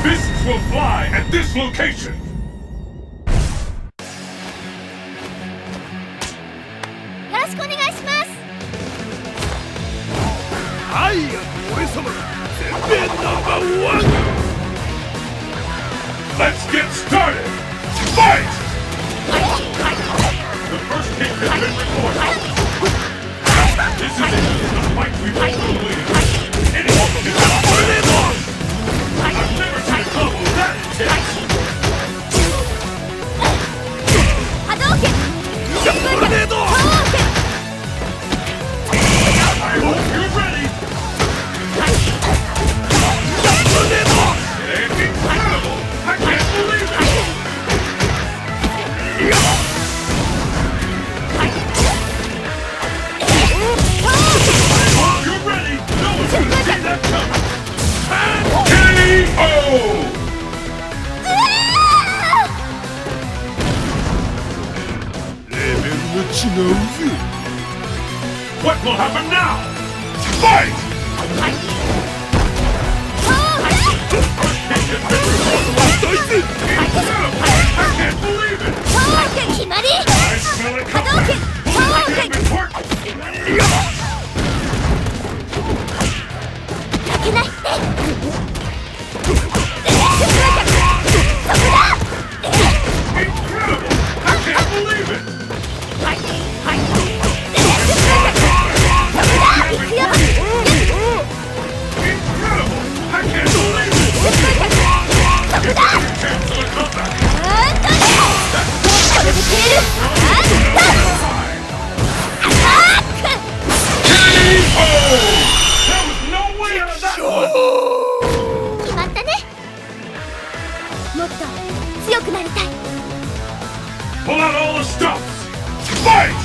Fists will fly at this location! Let's get started! Fight! The first hit has been recorded. This is a fight we both believe. Anyone can put it on! I've never seen a combo that intense! I hope you're ready! It's incredible! I can't believe it! I hope you're ready! No one's gonna see that coming! KO! What will happen now? Fight! Incredible! I can't believe it! I smell it coming! Damn important! Incredible! I can't believe it! Incredible! I can't believe it! Give me a chance to come back! There was no way out of that one! Pull out all the stops! Fight!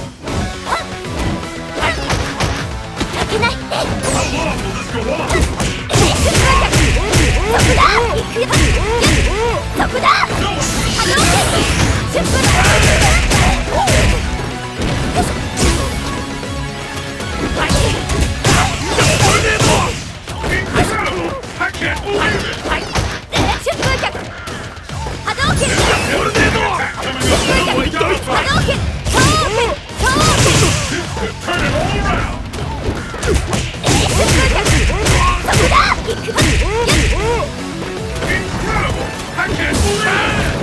How long will this go on? Incredible! I can't believe it! This could turn it all around! Incredible! I can't believe it!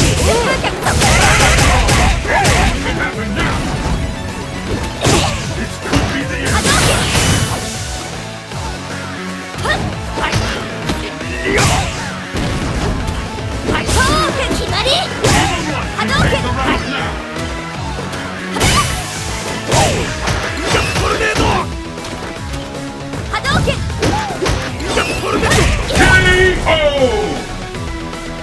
What can happen now? This could be the end! Take the round now!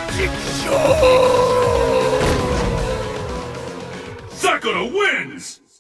KO! Sakura wins!